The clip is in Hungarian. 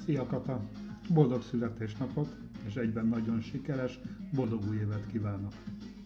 Szia Kata! Boldog születésnapot, és egyben nagyon sikeres, boldog új évet kívánok!